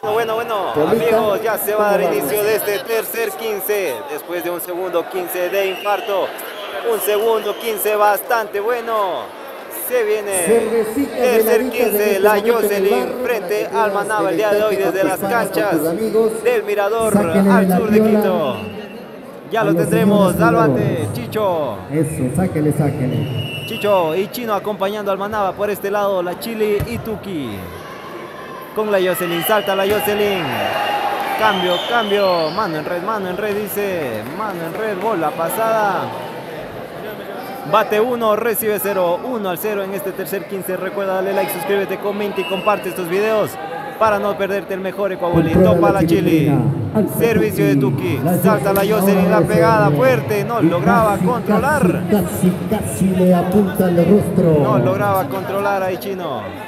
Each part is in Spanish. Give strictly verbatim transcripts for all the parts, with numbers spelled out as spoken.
Bueno, bueno, amigos, ya se va a dar inicio de este tercer quince, después de un segundo quince de infarto, un segundo quince bastante bueno. Se viene tercer quince, la Jocelyn frente al Manaba el día de hoy desde las canchas del Mirador al sur de Quito. Ya lo tendremos, sálvate, Chicho. Eso, sáquele, sáquele. Chicho y Chino acompañando al Manaba por este lado, la Chili y Tuki. Con la Jocelyn, salta la Jocelyn. Cambio, cambio. Mano en red, mano en red, dice. Mano en red, bola pasada. Bate uno, recibe cero. uno al cero en este tercer quince. Recuerda darle like, suscríbete, comenta y comparte estos videos para no perderte el mejor Ecuabolí. Topa la Chili. Servicio de Tuki. Salta la Jocelyn, la pegada fuerte. No lograba controlar. Casi, casi le apunta el rostro. No lograba controlar ahí Chino.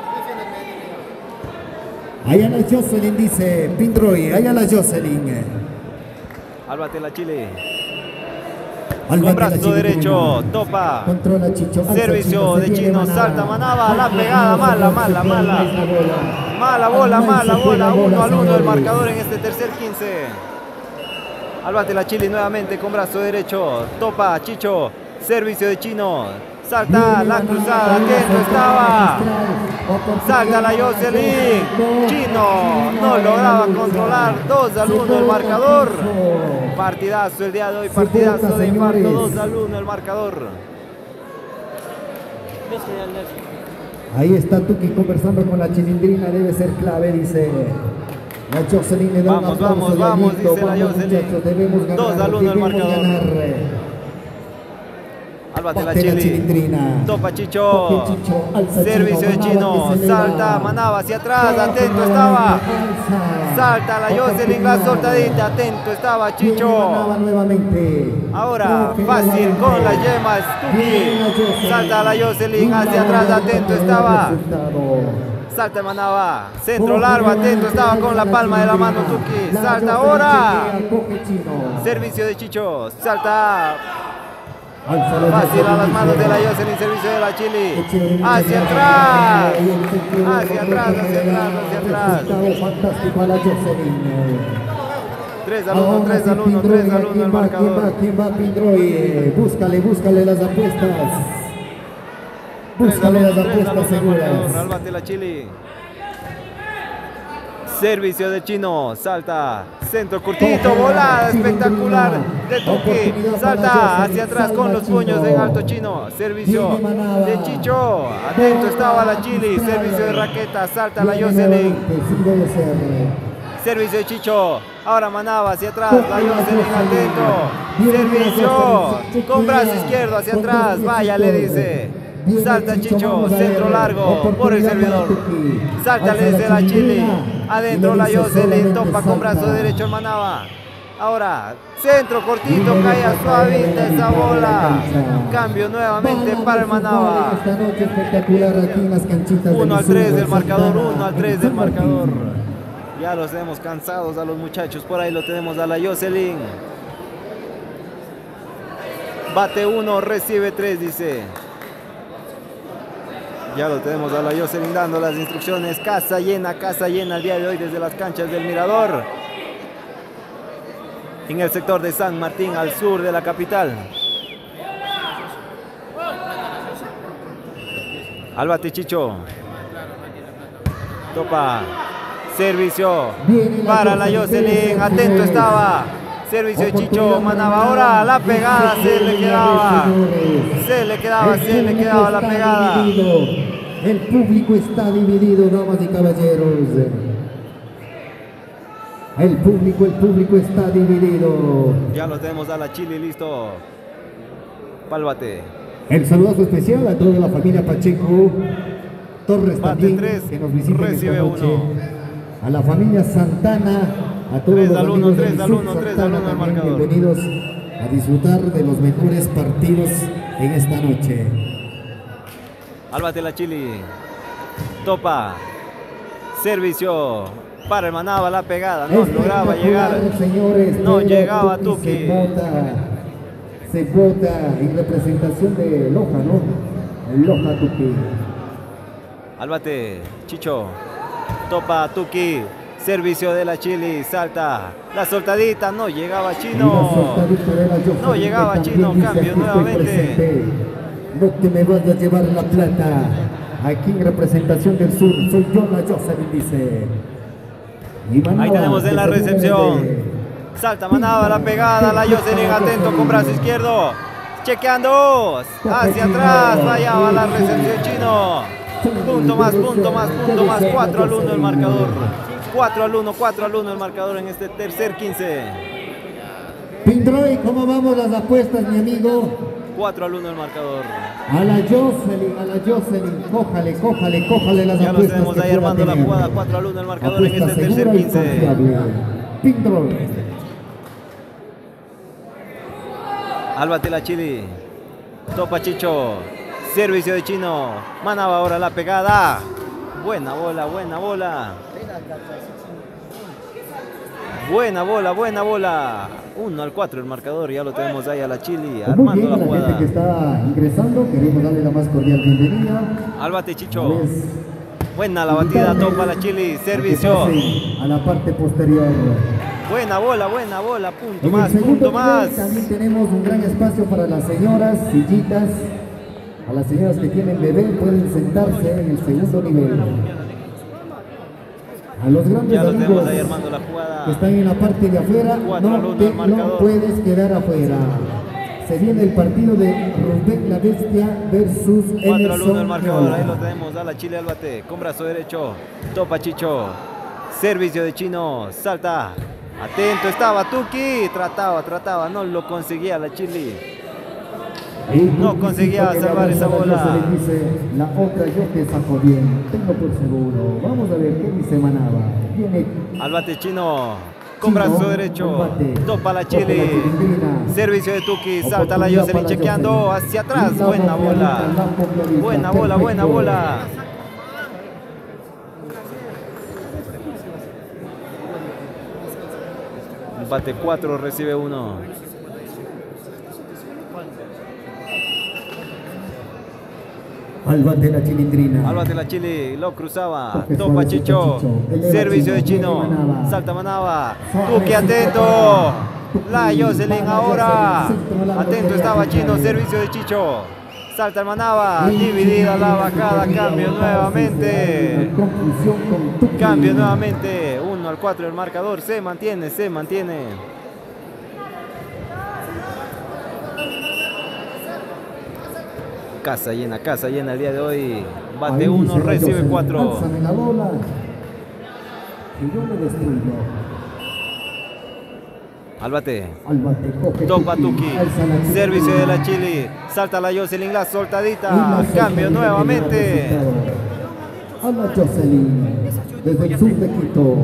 Allá la Jocelyn, dice Pindroy, allá la Jocelyn. Álvate la Chile. Con brazo derecho, topa. Controla Chicho. Servicio de Chino, salta Manaba, la pegada, mala, mala, mala. Mala bola, mala bola, uno al uno el marcador en este tercer quince. Álvate la Chile nuevamente con brazo derecho, topa Chicho, servicio de Chino. Salta la cruzada, atento estaba. Salta la Jocelyn. Chino no lograba controlar. dos al uno el marcador. Partidazo el día de hoy, partidazo de infarto. dos al uno el marcador. Ahí está Tuki conversando con la Chilindrina, debe ser clave, dice. La Jocelyn le da vamos, vamos, vamos, dice la Jocelyn. dos al uno el marcador. Álvate la Chili, topa Chicho, servicio de Chino, salta Manaba hacia atrás, atento estaba, salta la Jocelyn, la soltadita, atento estaba Chicho, ahora fácil con las yemas, Tuki, salta la Jocelyn hacia atrás, atento estaba, salta Manaba, centro largo, atento estaba con la palma de la mano Tuki, salta ahora, servicio de Chicho, salta. Fácil a las manos de la Jocelyn, servicio de la Chili. Hacia atrás. Hacia atrás, hacia atrás, hacia atrás. Fantástico a la Jocelyn. tres al uno, tres al uno, tres al uno el marcador. ¿Quién va, Pindroy? Búscale, búscale las apuestas. Búscale las apuestas seguras. Álvate la Chili. Servicio de Chino, salta, centro cortito, volada espectacular de Tuki, salta hacia atrás con los puños en alto Chino, servicio de Chicho, atento estaba la Chili, servicio de raqueta, salta la Jocelyn, servicio de Chicho, ahora Manaba hacia atrás, la Jocelyn atento, servicio con brazo izquierdo hacia atrás, vaya le dice. Salta Chicho, centro largo por el servidor. Salta desde la Chili. Adentro la Jocelyn, topa con brazo derecho el Manaba. Ahora, centro cortito, cae suavita esa bola. Cambio nuevamente para el Manaba. uno al tres del marcador, uno al tres del marcador. Ya los tenemos cansados a los muchachos. Por ahí lo tenemos a la Jocelyn. Bate uno, recibe tres, dice. Ya lo tenemos a la Jocelyn dando las instrucciones. Casa llena, casa llena el día de hoy desde las canchas del Mirador. En el sector de San Martín, al sur de la capital. Álvate Chicho. Topa. Servicio para la Jocelyn. Atento estaba. Servicio de Chicho, Manaba ahora la pegada, se le quedaba, se le quedaba, se le quedaba la pegada. El público está dividido, damas y caballeros. El público, el público está dividido. Ya lo tenemos a la Chili listo. Pálvate. El saludazo especial a toda la familia Pacheco Torres también, que nos visita esta noche. A la familia Santana. A todos los amigos de Santana también, bienvenidos a disfrutar de los mejores partidos en esta noche. Álvate la Chili. Topa. Servicio para el Manaba, la pegada. No lograba llegar. Señores, no llegaba Tuki. Se vota, se vota en representación de Loja, ¿no? Loja Tuki. Álvate, Chicho. Topa Tuki. Servicio de la Chili, salta. La soltadita, no llegaba Chino. No llegaba Chino, cambio nuevamente. No te me vas a llevar la plata. Aquí en representación del sur, soy yo la Jocelyn, dice. Ahí tenemos en la recepción. Salta Manaba, la pegada, la Jocelyn atento con brazo izquierdo. Chequeando. Hacia atrás, fallaba la recepción Chino. Punto más, punto más, punto más. cuatro al uno el marcador. cuatro al uno, cuatro al uno el marcador en este tercer quince. Pindroy, ¿cómo vamos las apuestas, mi amigo? cuatro al uno el marcador. A la Jocelyn, a la Jocelyn, cójale, cójale, cójale las ya apuestas. Ya lo tenemos ahí armando la jugada, cuatro al uno el marcador apuesta en este tercer quince. Pindroy. Álvate la Chili. Topa Chicho. Servicio de Chino. Manaba ahora la pegada. Buena bola, buena bola. Buena bola, buena bola. uno al cuatro el marcador. Ya lo tenemos ahí a la Chili armando bien, la la jugada. Gente que está ingresando, queremos darle la más cordial bienvenida. Álvate Chicho. Buena la batida, topa la Chili. Servicio. A la parte posterior. Buena bola, buena bola. Punto más, punto más. También tenemos un gran espacio para las señoras, sillitas. A las señoras que tienen bebé pueden sentarse en el segundo nivel. A los grandes ya lo amigos tenemos ahí armando la jugada. Que están en la parte de afuera, no, te, no puedes quedar afuera. Se viene el partido de Rubén la Bestia versus cuatro al uno el marcador, ahí lo tenemos, a la Chile Álvate, con brazo derecho, topa Chicho, servicio de Chino, salta, atento estaba Tuki, trataba, trataba, no lo conseguía la Chile. No conseguía salvar esa bola. Se dice, la otra yo te saco bien, tengo por seguro. Vamos a ver qué dice Manaba. Viene Álvate Chino, con brazo derecho, topa la Chile, servicio de Tuki, salta la Jocelyn chequeando hacia atrás, buena bola, buena bola, buena bola. Bate cuatro, recibe uno. Álvate la Chilindrina. Álvate la Chili, lo cruzaba. Topa Chicho. Servicio de Chino. Salta Manaba. Tuki atento. La Jocelyn ahora. Atento estaba Chino. Servicio de Chicho. Salta el Manaba. Dividida la bajada. Cambio nuevamente. Cambio nuevamente. uno al cuatro el marcador. Se mantiene, se mantiene. Casa llena, casa llena el día de hoy. Bate uno, recibe cuatro. La bola. Y yo me destruyo. Álvate. Álvate, topa Tuki. Servicio de la Chili. Salta la Jocelyn, la soltadita. Cambio nuevamente. A la Jocelyn. Desde el sur de Quito.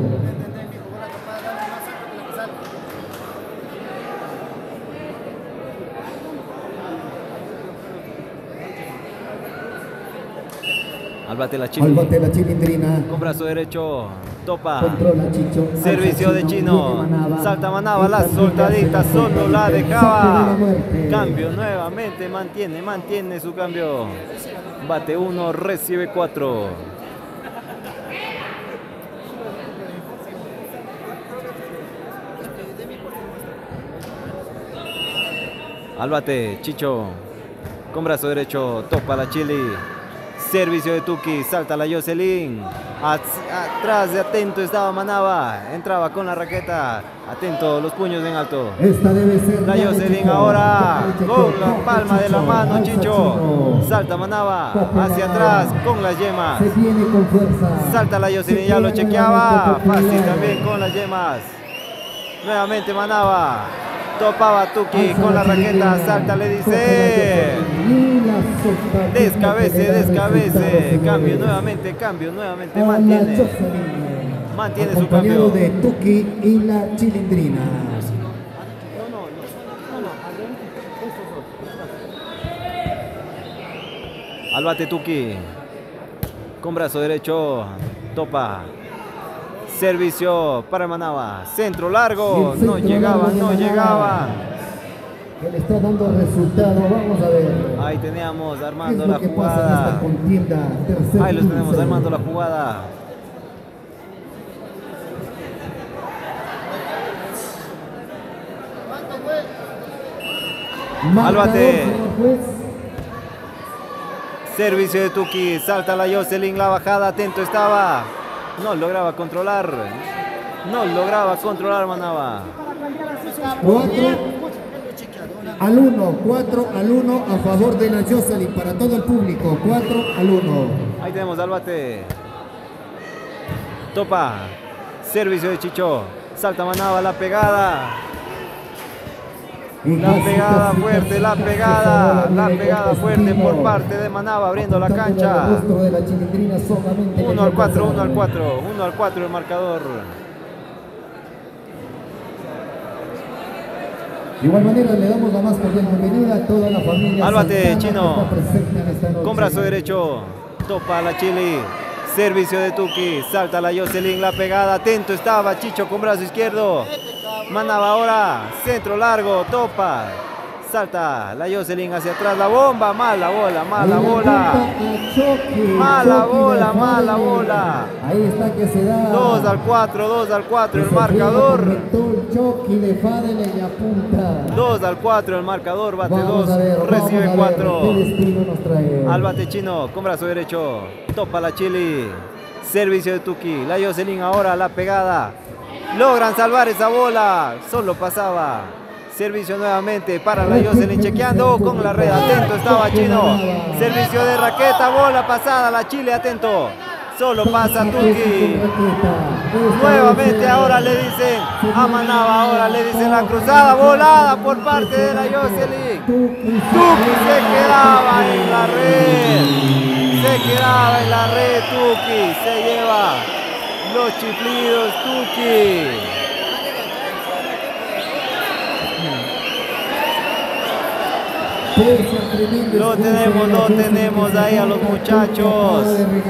Álvate la Chili. Álvate la Chilindrina. Con brazo derecho. Topa. Controla Chicho. Servicio de Chino. Salta Manaba. La soltadita. Solo la dejaba. Cambio nuevamente. Mantiene, mantiene su cambio. Bate uno. Recibe cuatro. Álvate. Chicho. Con brazo derecho. Topa la Chili. Servicio de Tuki, salta la Jocelyn. Atrás de atento estaba Manaba. Entraba con la raqueta. Atento, los puños en alto. Esta debe ser la Jocelyn ahora. Con la palma de la mano, Chicho. Salta Manaba. Hacia atrás con las yemas. Se viene con fuerza. Salta la Jocelyn, ya lo chequeaba. Fácil también con las yemas. Nuevamente Manaba. Topaba Tuki con la raqueta, salta, le dice. Descabece, descabece. Cambio nuevamente, cambio nuevamente. Mantiene. Mantiene su cambio. de Tuki y la Chilindrina. Álvate Tuki. Con brazo derecho. Topa. Servicio para Manaba. Centro largo. No llegaba, no llegaba. Que le está dando resultado. Vamos a ver. Ahí teníamos armando la jugada. Ahí los tenemos armando la jugada. Al bate. Servicio de Tuki. Salta la Jocelyn. La bajada. Atento estaba. No lograba controlar. No lograba controlar Manaba. cuatro al uno. cuatro al uno a favor de la Jocelyn para todo el público. cuatro al uno. Ahí tenemos al bate. Topa. Servicio de Chicho. Salta Manaba. La pegada. La pegada fuerte, la pegada, la pegada fuerte por parte de Manaba abriendo la cancha. uno al cuatro, uno al cuatro, uno al cuatro el marcador. De igual manera le damos la más cordial bienvenida a toda la familia. Al bate, Chino. Con brazo derecho. Topa la Chili. Servicio de Tuki. Salta la Jocelyn. La pegada. Atento estaba Chicho con brazo izquierdo. Manaba ahora, centro largo, topa, salta la Jocelyn hacia atrás, la bomba, mala bola, mala bola, mala bola, mala bola. Ahí está que se da. dos al cuatro, dos al cuatro el marcador. dos al cuatro el marcador, bate dos, recibe cuatro. Al bate Chino, con brazo derecho, topa la Chili, servicio de Tuki, la Jocelyn ahora, la pegada. Logran salvar esa bola, solo pasaba. Servicio nuevamente para la Jocelyn, chequeando con la red, atento estaba Chino. Servicio de raqueta, bola pasada, la Chile, atento. Solo pasa Tuki. Nuevamente ahora le dicen a Manaba, ahora le dicen la cruzada, volada por parte de la Jocelyn. Tuki se quedaba en la red. Se quedaba en la red Tuki, se lleva los chiflidos Tuki. Lo tenemos, lo tenemos ahí a los muchachos.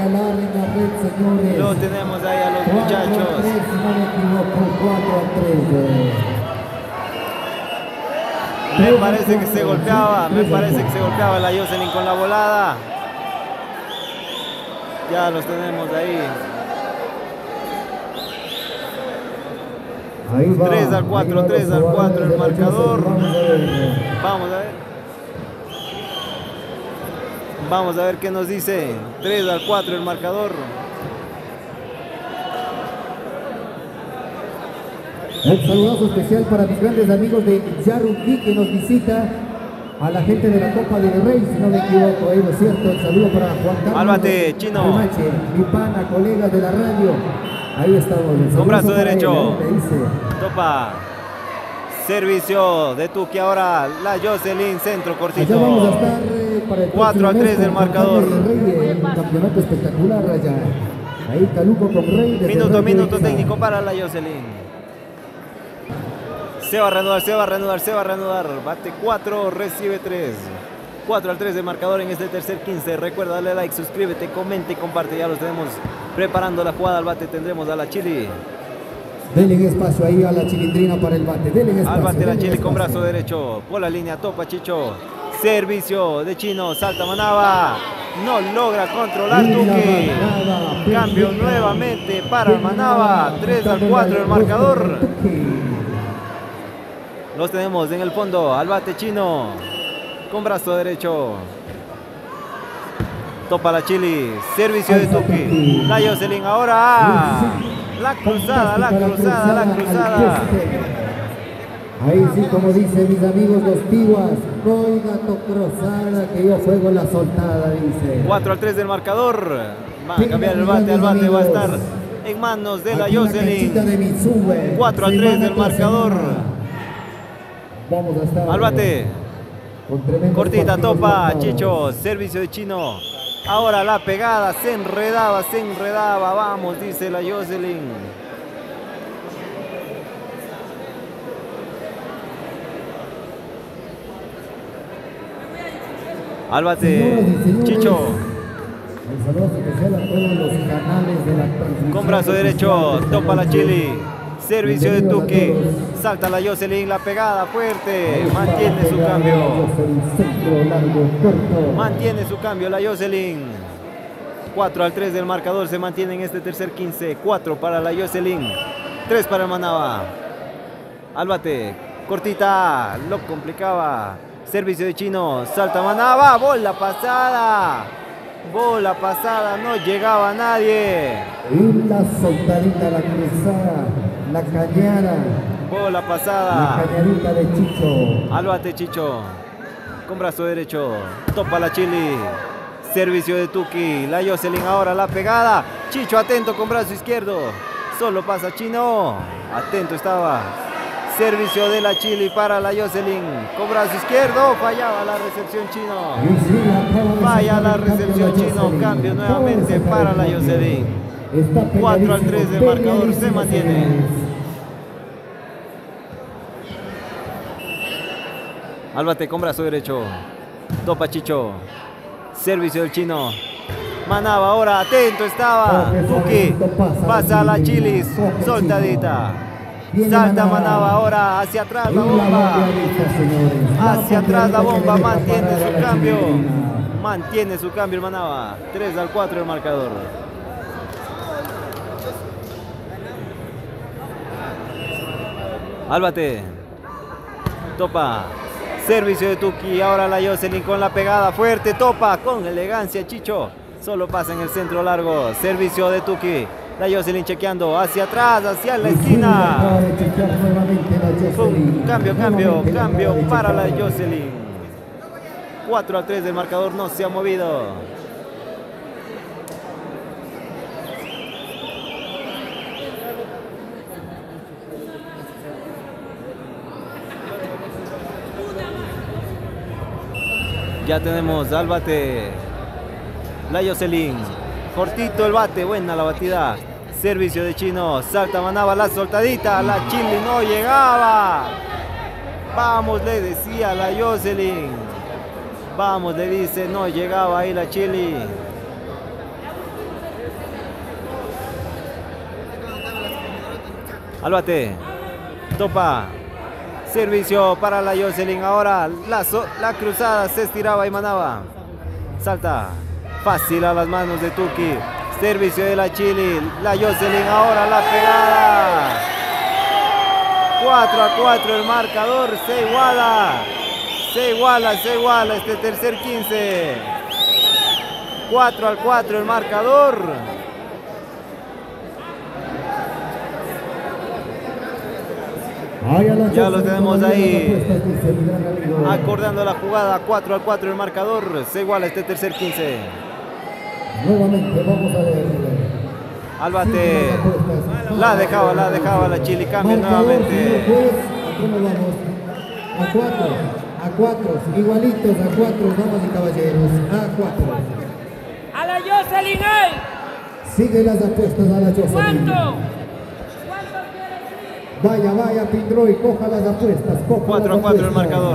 Lo tenemos ahí a los muchachos. Me parece que se golpeaba, me parece que se golpeaba la Jocelyn con la volada. Ya los tenemos ahí. tres al cuatro, tres al cuatro el marcador. Vamos a ver. Vamos a ver qué nos dice. tres al cuatro el marcador. Un saludazo especial para mis grandes amigos de Yaruquí que nos visita. A la gente de la Copa del Rey, si no me equivoco, ahí lo cierto. El saludo para Juan Carlos. Al bate, Chino. Almache, mi pana, colega de la radio. Ahí estamos. Con brazo derecho. Topa. Servicio de Tuki ahora. La Jocelyn, centro cortito. Allá vamos a estar eh, para el cuatro a tres del marcador. Rey, un campeonato espectacular allá. Ahí Caluco con Rey. Minuto, minuto técnico para la Jocelyn. Se va a reanudar, se va a reanudar, se va a reanudar. Bate cuatro, recibe tres. cuatro al tres de marcador en este tercer quince. Recuerda darle like, suscríbete, comente y comparte. Ya los tenemos preparando la jugada al bate. Tendremos a la Chili. Denle espacio ahí a la Chilindrina para el bate. Denle espacio. Al bate la Chili espacio. con brazo derecho. Por la línea, topa Chicho. Servicio de Chino, salta Manaba. No logra controlar Tuki. Cambio nuevamente para Manaba. tres al cuatro el marcador. Los tenemos en el fondo, al bate Chino, con brazo derecho. Topa la Chili, servicio de Tuki. La Jocelyn ahora. La cruzada, la cruzada, la cruzada. Ahí sí, como dicen mis amigos los tiguas, no gato cruzada que yo fuego la soltada, dice. cuatro al tres del marcador. Va a cambiar el bate, el bate va a estar en manos de la Jocelyn. cuatro al tres del marcador. Vamos a estar al bate. Cortita, topa, Chicho, servicio de Chino. Ahora la pegada, se enredaba, se enredaba. Vamos, dice la Jocelyn. Al bate, Chicho. Con brazo derecho, topa la Chili. Servicio de Tuki. Salta la Jocelyn, la pegada fuerte. Mantiene su cambio. Mantiene su cambio la Jocelyn. cuatro al tres del marcador se mantiene en este tercer quince. cuatro para la Jocelyn. tres para el Manaba. Al bate. Cortita. Lo complicaba. Servicio de Chino, salta Manaba, bola pasada. Bola pasada, no llegaba nadie. Y la soltadita, la cruzada, la cañada. Bola pasada. La cañadita de Chicho. Al bate Chicho. Con brazo derecho. Topa la Chili. Servicio de Tuki. La Jocelyn ahora la pegada. Chicho atento con brazo izquierdo. Solo pasa Chino. Atento estaba. Servicio de la Chili para la Jocelyn. Con brazo izquierdo. Fallaba la recepción Chino. Falla la recepción Chino. Cambio nuevamente para la Jocelyn. cuatro al tres de marcador se mantiene. Al bate con brazo derecho. Topa Chicho. Servicio del Chino. Manaba ahora. Atento estaba. Tuki. Pasa a la Chili. Soltadita. Salta Manaba ahora. Hacia atrás la bomba. Hacia atrás la bomba. Mantiene su cambio. Mantiene su cambio el Manaba. tres al cuatro el marcador. Al bate. Topa. Servicio de Tuki, ahora la Jocelyn con la pegada fuerte, topa con elegancia Chicho, solo pasa en el centro largo, servicio de Tuki, la Jocelyn chequeando hacia atrás, hacia la esquina, Pum, cambio, cambio, cambio para la Jocelyn, cuatro a tres del marcador, no se ha movido. Ya tenemos al bate la Jocelyn, cortito el bate, buena la batida, servicio de Chino, salta Manaba la soltadita, la Chili no llegaba, vamos le decía la Jocelyn, vamos le dice, no llegaba ahí la Chili. Al bate, topa. Servicio para la Jocelyn, ahora la, so, la cruzada se estiraba y Manaba. Salta, fácil a las manos de Tuki. Servicio de la Chili, la Jocelyn ahora la pegada. cuatro a cuatro el marcador, se iguala. Se iguala, se iguala este tercer quince. cuatro al cuatro el marcador. Ya lo tenemos ahí, acordando la jugada, cuatro al cuatro el marcador, se iguala este tercer quince. Nuevamente vamos a ver. Al bate, la dejaba, la dejaba la Chili, cambia nuevamente. ¿Cómo vamos? A cuatro, a cuatro, igualitos a cuatro, damas y caballeros, a cuatro. A la Jocelyn, ¿eh? Sigue las apuestas a la Jocelyn. ¿Cuánto? Vaya, vaya, Pindroy, coja las apuestas. cuatro a cuatro el marcador.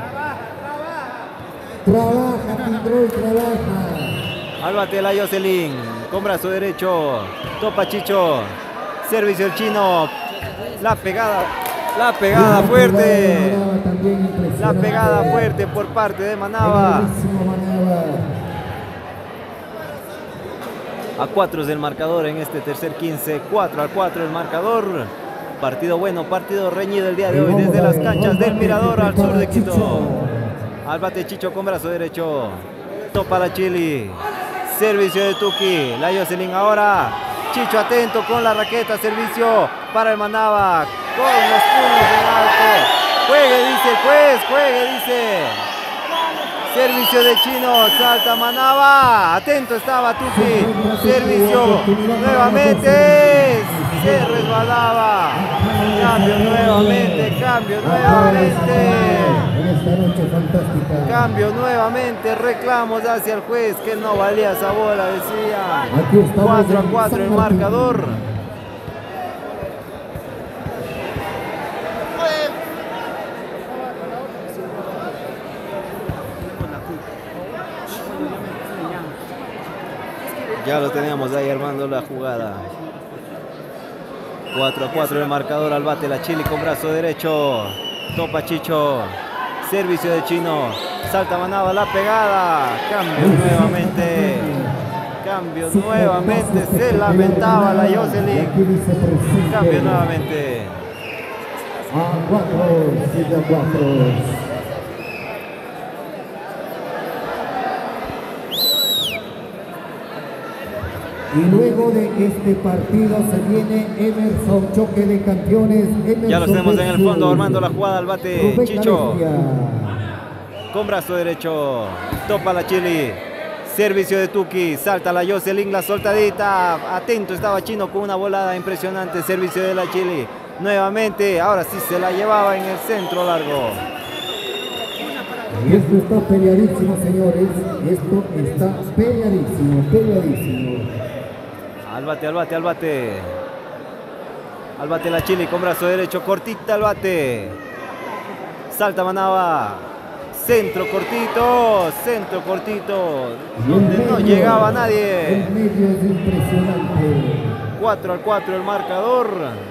Trabaja, Pindroy, trabaja. Al bate la Jocelyn, con brazo derecho, topa Chicho, servicio el Chino, la pegada, la pegada fuerte, la pegada fuerte por parte de Manaba. A cuatro es el marcador en este tercer quince, cuatro a cuatro el marcador. Partido bueno, partido reñido el día de hoy desde las canchas del Mirador al sur de Quito. Al bate Chicho con brazo derecho. Topa la Chili. Servicio de Tuki. La Jocelyn ahora. Chicho atento con la raqueta. Servicio para el Manaba. Con los puños en alto. Juegue, dice el juez. Juegue, dice. Servicio de Chino. Salta Manaba. Atento estaba Tuki. Servicio. Nuevamente. Se resbalaba. Cambio nuevamente, cambio nuevamente. Cambio nuevamente, reclamos hacia el juez que no valía esa bola, decía. cuatro a cuatro el marcador. Ya lo teníamos ahí armando la jugada. cuatro a cuatro el marcador, al bate la Chili con brazo derecho. Topa Chicho. Servicio de Chino. Salta Manaba la pegada. Cambio nuevamente. Cambio nuevamente. Se lamentaba la Jocelyn. Cambio nuevamente. A cuatro, siete a cuatro. Y luego de este partido se viene Emerson, choque de campeones. Emerson Ya lo tenemos en el Sur. fondo, armando la jugada al bate. Rubén Chicho. Carestia. Con brazo derecho. Topa la Chili. Servicio de Tuki. Salta la Jocelyn, la soltadita. Atento estaba Chino con una volada impresionante. Servicio de la Chili. Nuevamente. Ahora sí se la llevaba en el centro largo. Y esto está peleadísimo, señores. Esto está peleadísimo, peleadísimo. Al bate, al bate, al bate. Al bate la Chili con brazo derecho. Cortita al bate. Salta Manaba. Centro cortito. Centro cortito. Donde no llegaba nadie. El medio es impresionante. cuatro al cuatro el marcador.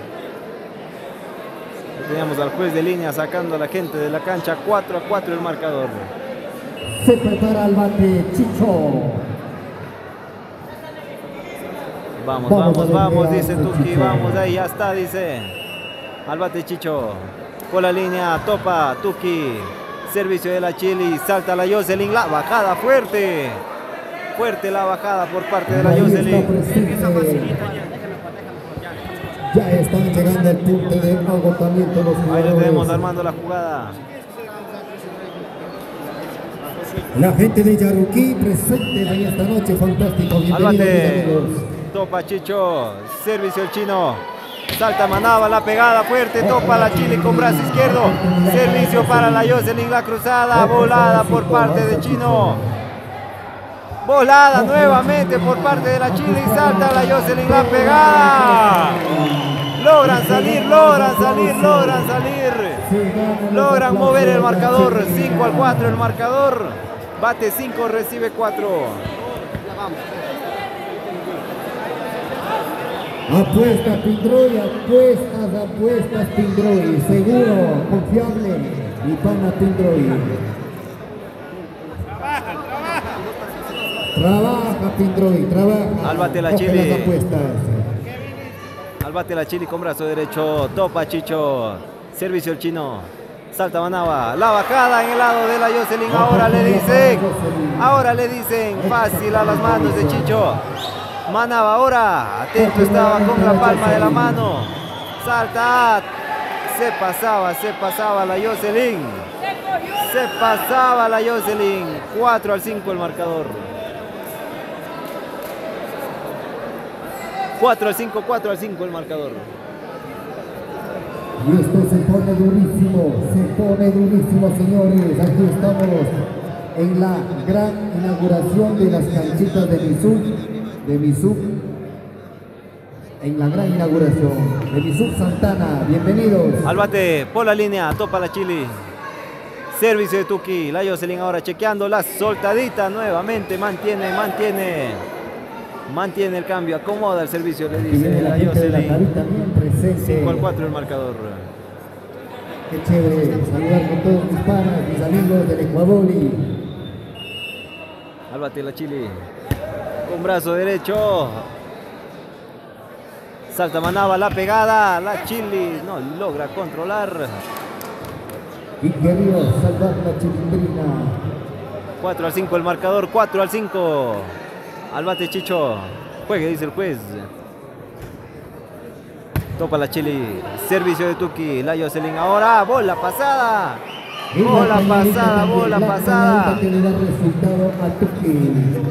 Teníamos al juez de línea sacando a la gente de la cancha. cuatro a cuatro el marcador. Se prepara el bate Chicho. Vamos, Vamos vamos, a vamos, ver, dice pedazo, Tuki. Chicho. Vamos, ahí ya está, dice. Al bate Chicho. Por la línea, topa Tuki. Servicio de la Chili. Salta la Jocelyn. La bajada fuerte. Fuerte la bajada por parte de la Ahí está Jocelyn. presente. Ya están llegando al punto de agotamiento los Ahí jugadores. le tenemos armando la jugada. La gente de Yaruquí presente en esta noche, fantástico. Al Bienvenidos, mis bate. amigos. Topa Chicho. Servicio el chino. Salta Manaba, la pegada fuerte. Topa la Chili con brazo izquierdo. Servicio para la Jocelyn, la cruzada. Volada por parte de Chino. Volada nuevamente por parte de la Chili. Salta la Jocelyn, la pegada. Logran salir, logran salir, logran salir. Logran mover el marcador. cinco al cuatro el marcador. Bate cinco, recibe cuatro. Apuesta Pindroy, apuestas, apuestas Pindroy. Seguro, confiable. Mi pana Pindroy. Trabaja Pindroy, trabaja. Al bate la Coge Chili. las apuestas. Al bate la Chili con brazo derecho. Topa Chicho. Servicio el chino. Salta Manaba. La bajada en el lado de la Jocelyn. Ahora le dicen. Ahora le dicen. Fácil a las manos de Chicho. Manaba ahora. Atento estaba con la palma de la mano. Salta. Se pasaba, se pasaba la Jocelyn. Se pasaba la Jocelyn. cuatro al cinco el marcador. cuatro al cinco, cuatro al cinco el marcador. Y esto se pone durísimo, se pone durísimo, señores. Aquí estamos en la gran inauguración de las canchitas de Misub, de Misub, en la gran inauguración de Misub Santana. Bienvenidos. Al bate, por la línea, topa la Chili. Servicio de Tuki, la Jocelyn ahora chequeando la soltadita nuevamente, mantiene, mantiene. Mantiene el cambio, acomoda el servicio, le Aquí dice viene la la gente de la Jocelyn. carita bien presente. cinco al cuatro el marcador. Qué chévere saludar con todos mis panas, mis amigos del Ecuador. Y Al bate la Chili. Con brazo derecho. Salta Manaba, la pegada. La Chili no logra controlar. y querido salvar la chilindrina. cuatro al cinco el marcador, cuatro al cinco. Al bate Chicho. Juegue, dice el juez. Topa la Chili. Servicio de Tuki. La Jocelyn ahora. Bola pasada. Bola pasada, bola pasada. Que le da resultado a Tuki.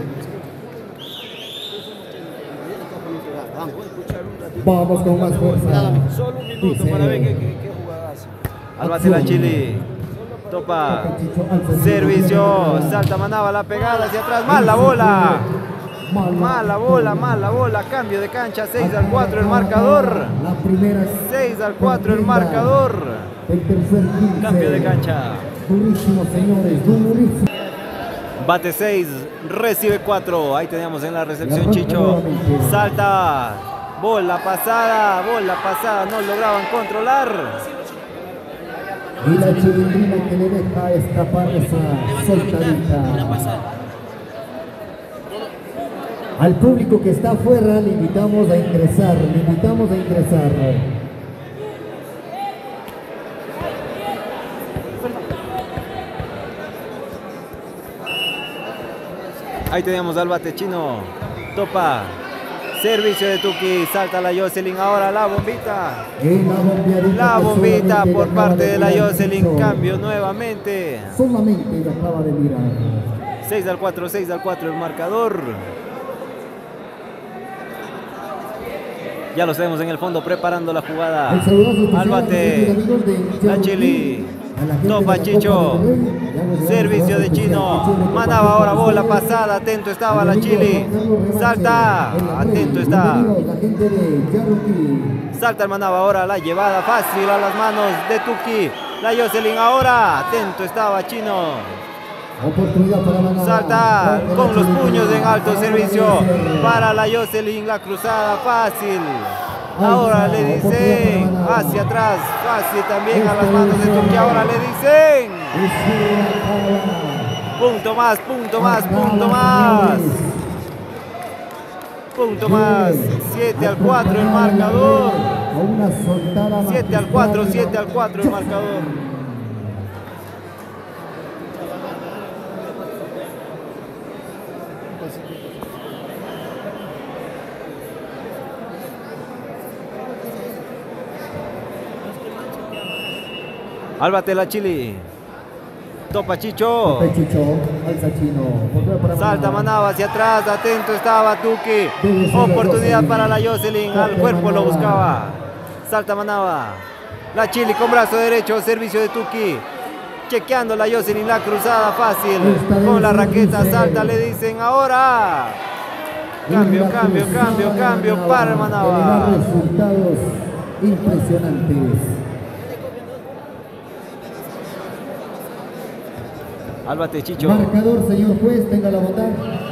Vamos con más fuerza. Solo un minuto Dice, para ver qué, qué, qué jugadas. Al bate la Chili. Topa. Servicio. Salta Manaba, la pegada hacia atrás. Mal la bola. Mal la bola, mal la bola. Cambio de cancha. seis al cuatro el marcador. La primera. seis al cuatro el marcador. El tercer quince. Cambio de cancha. Durísimo, señores, durísimo. Bate seis, recibe cuatro. Ahí teníamos en la recepción Chicho. Salta. Bola pasada, bola pasada. No lograban controlar. Y la chilindrina que le deja escapar esa soltadita. Al público que está afuera le invitamos a ingresar, le invitamos a ingresar. Ahí teníamos al bate chino. Topa. Servicio de Tuki, salta la Jocelyn, ahora la bombita. La, la bombita por parte de la Jocelyn, cambio nuevamente. Solamente lo acaba de mirar. seis al cuatro, seis al cuatro el marcador. Ya los vemos en el fondo preparando la jugada. Al bate, la Chili. Topa Chicho, servicio de Chino, Manaba ahora bola pasada, atento estaba la Chili, salta, atento está, salta el Manaba ahora, la llevada fácil a las manos de Tuki, la Jocelyn ahora, atento estaba Chino, salta con los puños en alto, servicio para la Jocelyn, la cruzada fácil. Ahora le dicen hacia atrás, fácil también a las manos de Tuki. Ahora le dicen punto más, punto más, punto más. Punto más. siete al cuatro el marcador. siete al cuatro, siete al cuatro el marcador. Al bate la Chili. Topa Chicho. Topa Chicho. Alza Chino. Salta Manaba hacia atrás. Atento estaba Tuki. Oportunidad para la Jocelyn. Al cuerpo lo buscaba. Salta Manaba. La Chili con brazo derecho. Servicio de Tuki. Chequeando la Jocelyn. La cruzada fácil. Con la raqueta. Salta. Le dicen ahora. Cambio, cambio, cambio, cambio para Manaba. Resultados impresionantes. Al bate Chicho. Marcador, señor juez, tenga la bondad.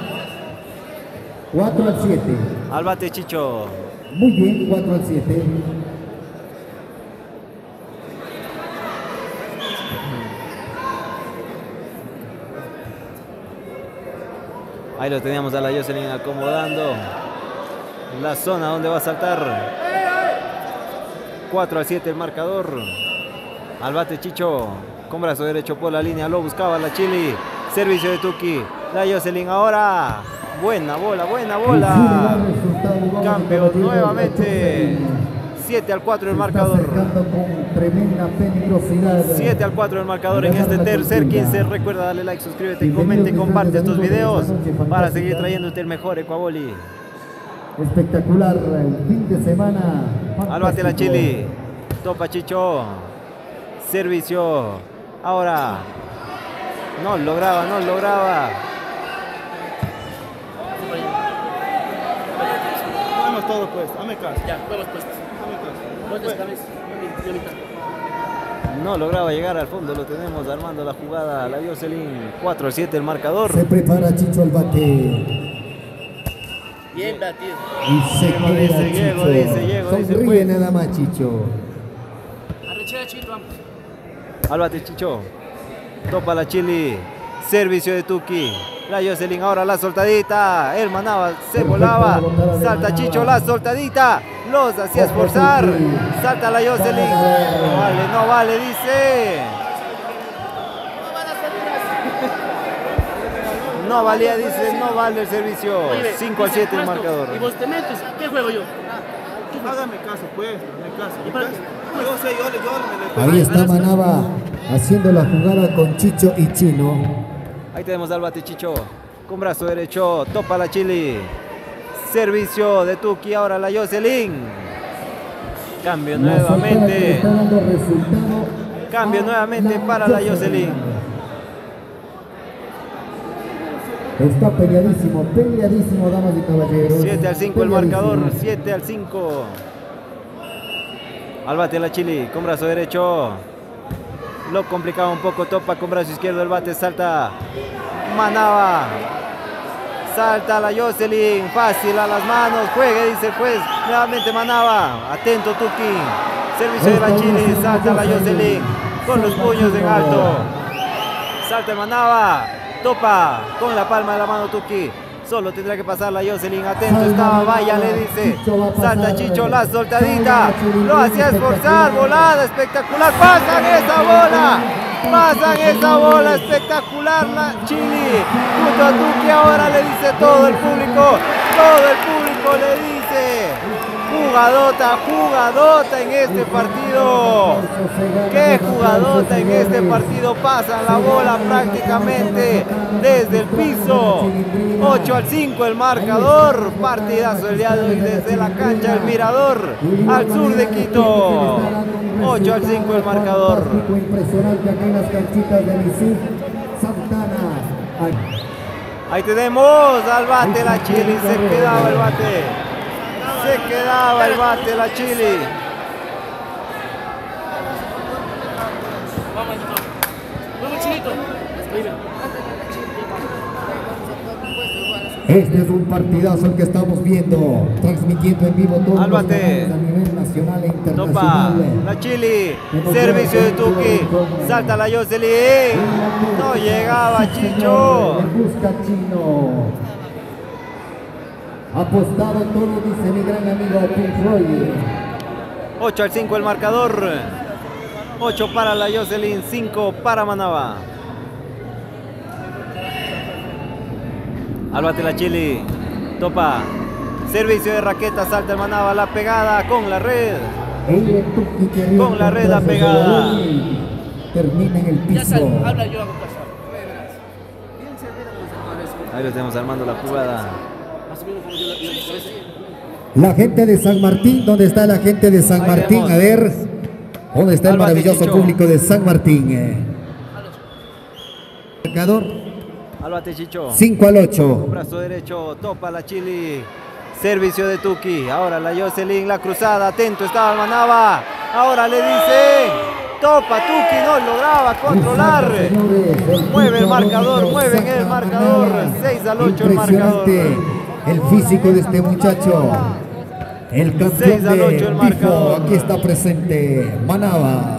cuatro al siete. Al bate Chicho. Muy bien, cuatro al siete. Ahí lo teníamos a la Jocelyn acomodando la zona donde va a saltar. cuatro al siete el marcador. Al bate Chicho. Con brazo derecho por la línea, lo buscaba la Chili. Servicio de Tuki. La Jocelyn ahora. Buena bola, buena bola. Cambio nuevamente. siete al cuatro el marcador. siete al cuatro el marcador en este tercer quince. Recuerda darle like, suscríbete, comente y comparte estos videos para seguir trayéndote el mejor Ecuaboli. Espectacular el fin de semana. Al bate la Chili. Topa Chicho. Servicio. Ahora, no lograba, no lograba. Vamos todo pues, dame caso. Ya, vamos pues. No lograba llegar al fondo, lo tenemos armando la jugada. La Jocelyn, cuatro al siete el marcador. Se prepara Chicho al bate. Bien batido. Y se Llego, dice, llego, dice, llego, dice, sonríe pues. nada más Chicho. Arrechera Chito, vamos. Al bate Chicho. Topa la Chili. Servicio de Tuki. La Jocelyn ahora la soltadita. El Manaba se volaba. Salta Chicho la soltadita. Los hacía esforzar. Salta la Jocelyn. No vale, no vale, dice. No valía, dice, no vale el servicio. cinco a siete el marcador. Y vos te metes, ¿qué juego yo? Hágame caso pues, hágame caso. Yo sé, yo le, yo le, Ahí está Manaba haciendo la jugada con Chicho y Chino. Ahí tenemos al bate Chicho. Con brazo derecho, topa la Chili. Servicio de Tuki, ahora la Jocelyn. Cambio La nuevamente. está dando resultado Cambio a nuevamente para la Jocelyn. Está peleadísimo, peleadísimo, damas y caballeros. siete al cinco el marcador, Peleadísimo. siete al cinco. Al bate la Chili, con brazo derecho. Lo complicaba un poco, topa con brazo izquierdo el bate, salta Manaba. Salta la Jocelyn, fácil a las manos, juegue, dice el juez. Nuevamente Manaba, atento Tuki. Servicio de la Chili, salta la Jocelyn con los puños en alto. Salta Manaba, topa con la palma de la mano Tuki. Solo tendrá que pasar la Jocelyn, atento estaba, vaya, le dice. Salta Chicho, la soltadita. Lo hacía esforzar, volada espectacular. Pasan esa bola. Pasan esa bola espectacular la Chili. Junto a Tuki ahora le dice todo el público. Todo el público le dice. dice. Jugadota, jugadota en este partido. Qué jugadota en este partido. Pasan la bola prácticamente desde el piso. ocho al cinco el marcador. Partidazo el día de hoy desde la cancha del Mirador al sur de Quito. ocho al cinco el marcador. Impresionante acá en las canchitas de Misif Santana. Ahí tenemos al bate la Chili. Se quedaba el bate. Se quedaba el bate la Chili. Este es un partidazo el que estamos viendo, transmitiendo en vivo todos al bate. Los a nivel nacional e internacional. Topa la Chili, servicio de Tuki, salta la Jocelyn, no llegaba Chicho. Busca Chino. Apostado todo, dice mi gran amigo Pink Floyd. ocho al cinco el marcador. ocho para la Jocelyn, cinco para Manaba. Al bate la Chili, topa, servicio de raqueta, salta el Manaba, la pegada con la red. Con la red la pegada. Termina en el piso. Ahí lo tenemos armando la jugada. La gente de San Martín, ¿dónde está la gente de San Martín? A ver, ¿dónde está el maravilloso público de San Martín? Marcador. Al bate Chicho. cinco al ocho. Con brazo derecho, topa la Chili. Servicio de Tuki. Ahora la Jocelyn, la cruzada. Atento estaba el Manaba. Ahora le dice. Topa Tuki, no lograba controlar. Mueve el marcador, mueve en el marcador. seis al ocho el marcador. El físico de este muchacho. El campeón de ocho el marcador. Aquí está presente Manaba.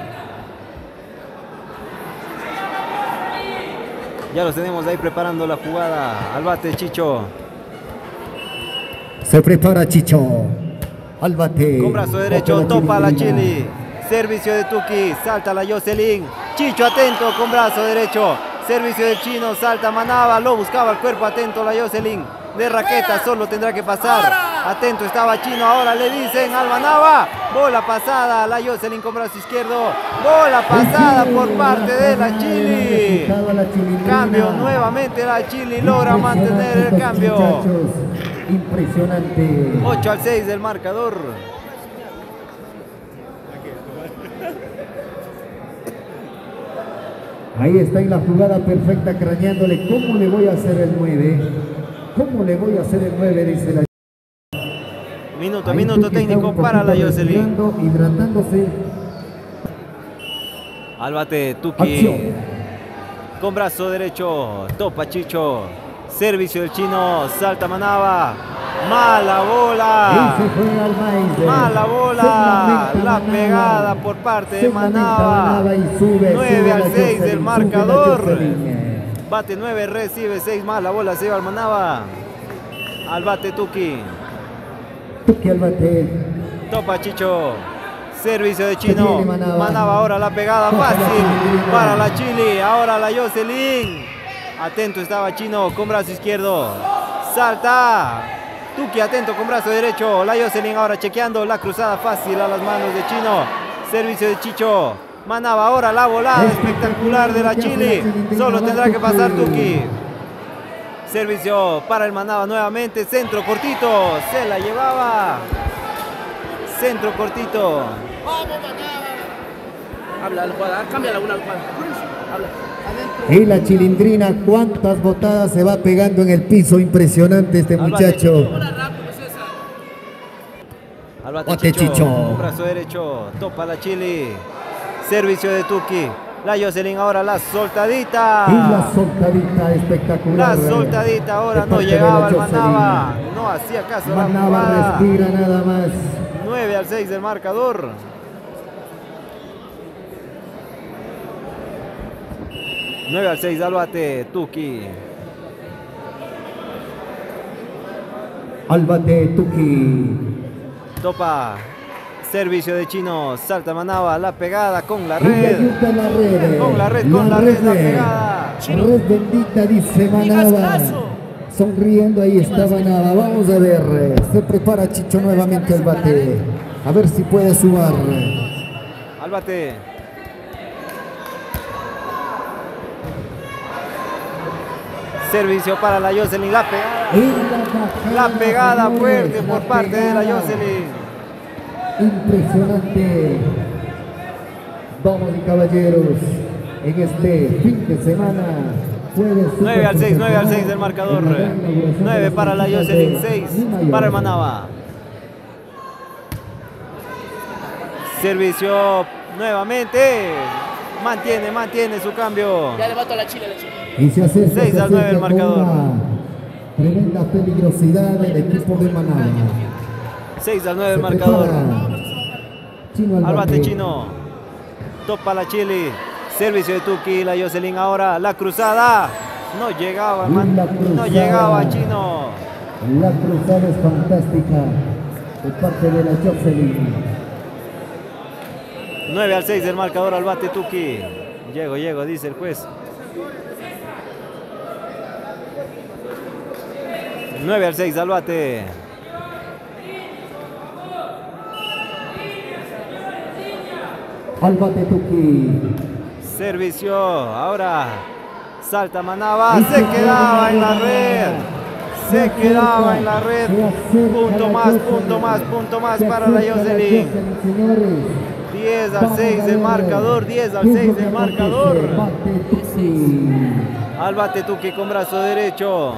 Ya los tenemos ahí preparando la jugada. Al bate Chicho. Se prepara Chicho. Al bate. Con brazo derecho, topa la Chili. Servicio de Tuki, salta la Jocelyn. Chicho atento con brazo derecho. Servicio del Chino, salta Manaba. Lo buscaba el cuerpo, atento la Jocelyn. De raqueta, solo tendrá que pasar. Atento estaba Chino, ahora le dicen al Manaba. Bola pasada, la Jocelyn con brazo izquierdo. Bola pasada por parte de la Chili. Cambio nuevamente la Chili, logra mantener el cambio. Impresionante. ocho al seis del marcador. Ahí está en la jugada perfecta, craneándole cómo le voy a hacer el nueve. ¿Cómo le voy a hacer el nueve? Dice la... Minuto, Ahí minuto técnico para la Jocelyn. Hidratándose. Al bate Tuki. Acción. Con brazo derecho, topa Chicho. Servicio del Chino, salta Manaba. Mala bola. Mala bola. La pegada por parte de Manaba. nueve al seis del marcador. Bate nueve, recibe seis más. La bola se lleva al Manaba. Al bate Tuki. Tuki al bate. Topa Chicho. Servicio de Chino. Manaba ahora la pegada fácil para la Chili. Ahora la Jocelyn. Atento estaba Chino con brazo izquierdo. Salta. Tuki atento con brazo derecho. La Jocelyn ahora chequeando la cruzada fácil a las manos de Chino. Servicio de Chicho. Manaba ahora la volada espectacular de la Chili. Solo tendrá que pasar Tuki. Servicio para el Manaba nuevamente. Centro cortito. Se la llevaba. Centro cortito. Habla la jugada. Cámbiala una jugada. Habla. Y la Chilindrina, cuántas botadas se va pegando en el piso. Impresionante este muchacho. Al bate Chicho, Chicho. Con brazo derecho, topa la Chili. Servicio de Tuki. La Jocelyn ahora la soltadita. Y la soltadita espectacular. La soltadita ahora no llegaba el Manaba. No hacía caso a la jugada. Manaba respira nada más. nueve al seis del marcador. nueve al seis al bate Tuki. Al bate Tuki. Topa. Servicio de Chino. Salta Manaba. La pegada con la red. La red. Con la red, con la, la red, red, la pegada. Red bendita, dice Manaba. sonriendo, ahí estaba nada. Vamos a ver, se prepara Chicho nuevamente al bate. A ver si puede sumar. Al bate. Servicio para la Jocelyn. La pegada. La pegada fuerte por parte de la Jocelyn. Impresionante. Vamos y caballeros, en este fin de semana. nueve al seis, nueve al seis del marcador. nueve para la Jocelyn, seis para el Manaba. Servicio nuevamente. Mantiene, mantiene su cambio. Ya levanto la chile, la chile. Y se acerca, seis al nueve el marcador. Tremenda peligrosidad del equipo de Manaba. seis al nueve el marcador. Al bate Chino. Topa la Chile. Servicio de Tuki, la Jocelyn ahora. La cruzada. No llegaba, man. No llegaba Chino. La cruzada es fantástica de parte de la Jocelyn. nueve al seis el marcador al bate Tuki. Llego, llego, dice el juez. nueve al seis al bate. Al bate Tuki. Servicio, ahora salta Manaba, se quedaba en la red. Se quedaba en la red. Punto más, punto más, punto más para la Jocelyn. diez al seis el marcador, diez al seis el marcador. Al bate Tuki con brazo derecho.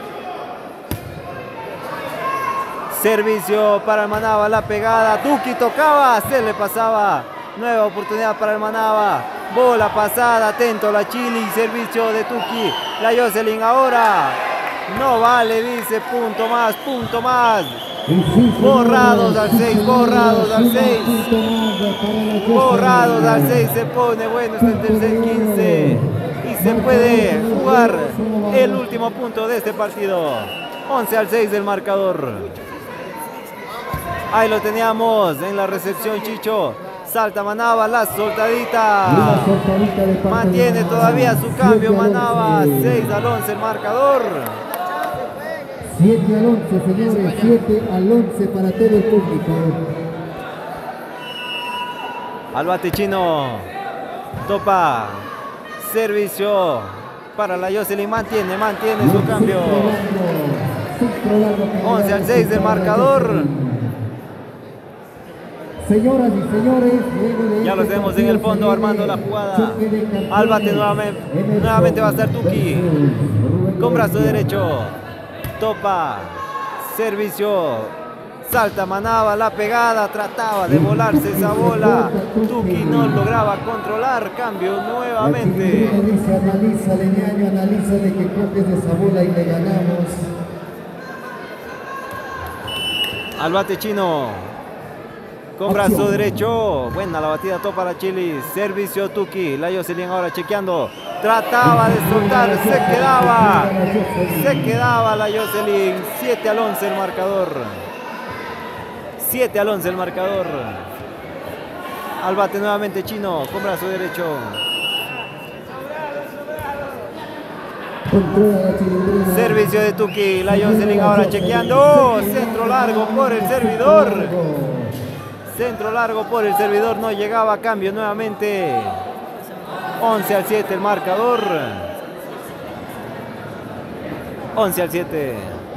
Servicio para el Manaba, la pegada. Tuki tocaba, se le pasaba. Nueva oportunidad para el Manaba. Bola pasada, atento la Chili. Servicio de Tuki. La Jocelyn ahora. No vale, dice punto más, punto más. Borrados al seis, borrados al seis. Borrados al seis se pone bueno este tercer quince. Y se puede jugar el último punto de este partido. once al seis del marcador. Ahí lo teníamos en la recepción Chicho. Salta Manaba, la soltadita. Mantiene todavía su cambio Manaba. seis al once el marcador. siete al once, señores. siete al once para todo el público. Al bate Chino. Topa. Servicio para la Jocelyn. Mantiene, mantiene su cambio. once al seis del marcador. Señoras y señores, ya los vemos en el fondo armando la jugada. Al bate nuevamente, nuevamente va a estar Tuki. Con brazo derecho. Topa. Servicio. Salta Manaba, la pegada. Trataba de volarse esa bola. Tuki no lograba controlar. Cambio nuevamente. Analiza, Leñaño, analiza de que copies de esa bola y le ganamos. Al bate Chino. Con brazo derecho, buena la batida, topa la Chili, servicio Tuki, la Jocelyn ahora chequeando, trataba de soltar, se quedaba, se quedaba la Jocelyn, siete al once el marcador, siete al once el marcador, al bate nuevamente Chino, con brazo derecho. Servicio de Tuki, la Jocelyn ahora chequeando, centro largo por el servidor. Centro largo por el servidor, no llegaba a cambio nuevamente. once al siete el marcador. once al siete.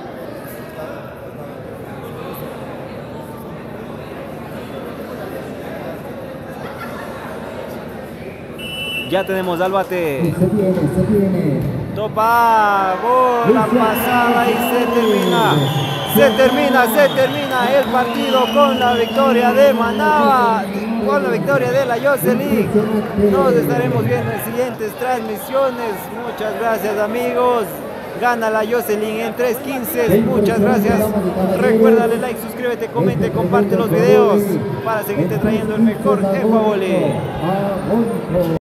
Ya tenemos al bate. Se viene, se viene. Topa, bola pasada y se termina. Se termina, se termina el partido con la victoria de Manaba, con la victoria de la Jocelyn. Nos estaremos viendo en siguientes transmisiones. Muchas gracias amigos. Gana la Jocelyn en tres quince. Muchas gracias. Recuerda darle like, suscríbete, comente, comparte los videos para seguirte trayendo el mejor Ecuavole.